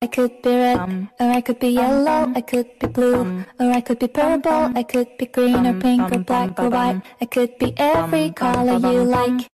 I could be red, or I could be yellow, I could be blue, or I could be purple, I could be green or pink or black or white. I could be every color you like.